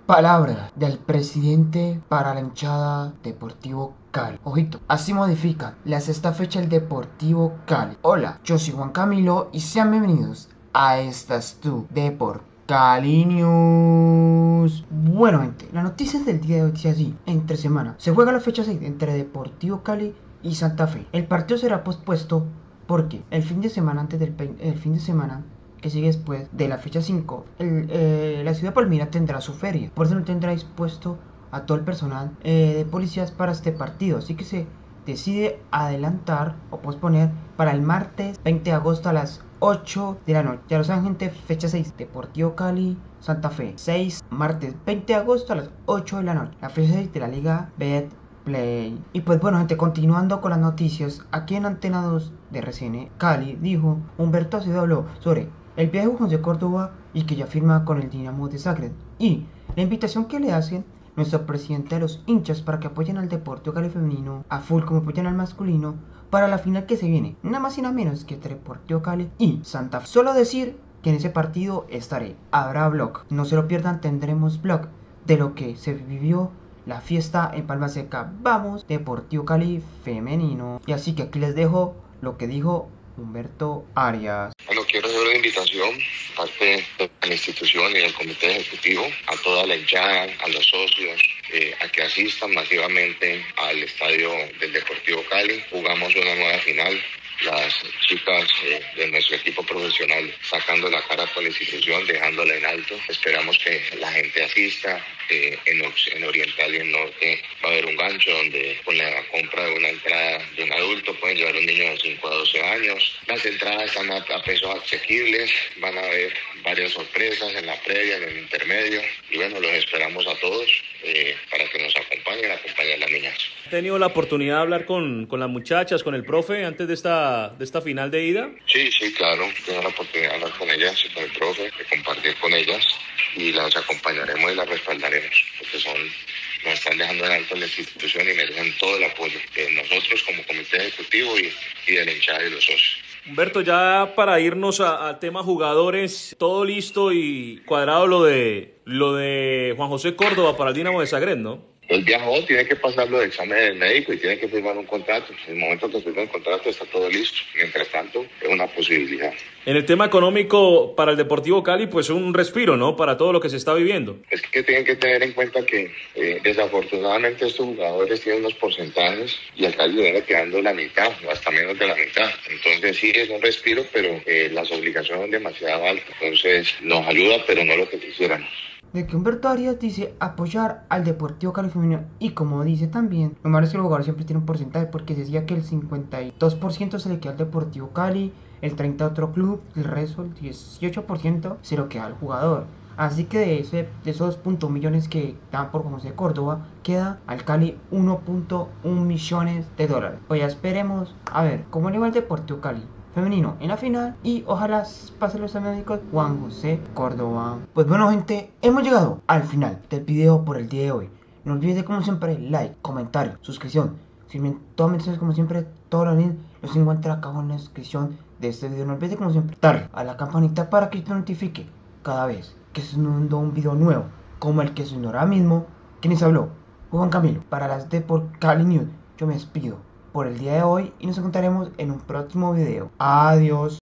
Palabra del presidente para la hinchada Deportivo Cali. Ojito, así modifican la sexta fecha el Deportivo Cali. Hola, yo soy Juan Camilo y sean bienvenidos a Estas Tu Deport Cali News. Bueno gente, las noticias del día de hoy dice así: entre semana se juega la fecha 6 entre Deportivo Cali y Santa Fe. El partido será pospuesto porque el fin de semana que sigue después de la fecha 5, la ciudad de Palmira tendrá su feria. Por eso no tendrá dispuesto a todo el personal de policías para este partido. Así que se decide adelantar o posponer para el martes 20 de agosto a las 8 de la noche. Ya lo saben gente, fecha 6, Deportivo Cali, Santa Fe. 6, martes 20 de agosto a las 8 de la noche. La fecha 6 de la Liga Betplay. Y pues bueno gente, continuando con las noticias, aquí en Antena 2 de RCN Cali dijo Humberto Acevedo habló sobre el viaje de José Córdoba y que ya firma con el Dinamo de Zagreb y la invitación que le hacen nuestro presidente a los hinchas para que apoyen al Deportivo Cali femenino a full como apoyan al masculino para la final que se viene, nada más y nada menos que entre Deportivo Cali y Santa Fe. Solo decir que en ese partido estaré, habrá vlog, no se lo pierdan, tendremos vlog de lo que se vivió la fiesta en Palma Seca. Vamos, Deportivo Cali femenino. Y así que aquí les dejo lo que dijo Humberto Arias. Bueno, quiero hacer una invitación parte de la institución y del comité ejecutivo a toda la hinchada, a los socios, a que asistan masivamente al estadio del Deportivo Cali. Jugamos una nueva final. Las chicas de nuestro equipo profesional sacando la cara por la institución, dejándola en alto. Esperamos que la gente asista. En Oriental y en Norte va a haber un gancho donde con la compra de una entrada de un adulto pueden llevar un niño de 5 a 12 años. Las entradas están a precios asequibles, van a haber varias sorpresas en la previa, en el intermedio y bueno, los esperamos a todos para que nos acompañen a las niñas. ¿Ha tenido la oportunidad de hablar con las muchachas, con el profe antes de esta final de ida? Sí, claro, tengo la oportunidad de hablar con ellas y con el profe, de compartir con ellas y las acompañaremos y las respaldaremos porque nos están dejando en alto la institución y merecen todo el apoyo de nosotros como comité ejecutivo y de la hinchada y los socios. Humberto, ya para irnos a tema jugadores, todo listo y cuadrado lo de Juan José Córdoba para el Dinamo de Zagreb, ¿no? Él viajó, tiene que pasarlo de examen del médico y tiene que firmar un contrato. En el momento que firme el contrato está todo listo. Mientras tanto, es una posibilidad. En el tema económico para el Deportivo Cali, pues un respiro, ¿no? Para todo lo que se está viviendo. Es que tienen que tener en cuenta que desafortunadamente estos jugadores tienen unos porcentajes y al Cali viene quedando la mitad o hasta menos de la mitad. Entonces sí es un respiro, pero las obligaciones son demasiado altas. Entonces nos ayuda, pero no lo que quisiéramos. De que Humberto Arias dice apoyar al Deportivo Cali femenino y como dice también, lo malo es que el jugador siempre tiene un porcentaje porque decía que el 52% se le queda al Deportivo Cali, el 30% a otro club, el resto, el 18% se lo queda al jugador. Así que de esos .1 millones que dan por José Córdoba, queda al Cali 1.1 millones de dólares. Pues ya esperemos a ver cómo le va el Deportivo Cali femenino en la final y ojalá pasen los amigos Juan José Córdoba. Pues bueno gente, hemos llegado al final del video por el día de hoy. No olvides como siempre like, comentario, suscripción. Si me todas menciones como siempre, todos los links los encuentra acá en la descripción de este video. No olvides como siempre darle a la campanita para que te notifique cada vez que subiendo un video nuevo como el que subió ahora mismo. ¿Quién les habló? Juan Camilo para las Deport Cali News. Yo me despido por el día de hoy y nos encontraremos en un próximo video. Adiós.